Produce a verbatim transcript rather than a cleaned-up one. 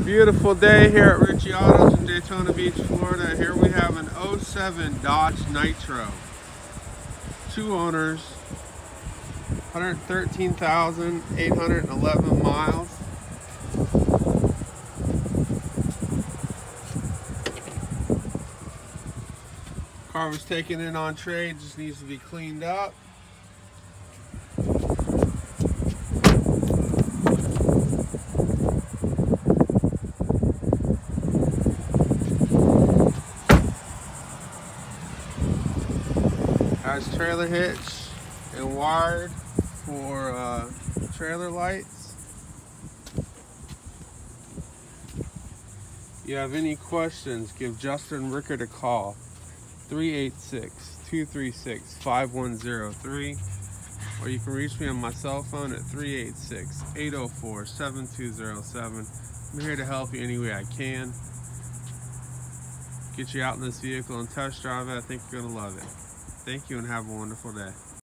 Beautiful day here at Ritchie Autos in Daytona Beach, Florida. Here we have an oh seven Dodge Nitro. Two owners, one hundred thirteen thousand eight hundred eleven miles. Car was taken in on trade, just needs to be cleaned up. Has trailer hitch and wired for uh, trailer lights. If you have any questions, give Justin Rickard a call. three eight six, two three six, five one zero three, or you can reach me on my cell phone at three eight six, eight oh four, seven two zero seven. I'm here to help you any way I can. Get you out in this vehicle and test drive it. I think you're going to love it. Thank you and have a wonderful day.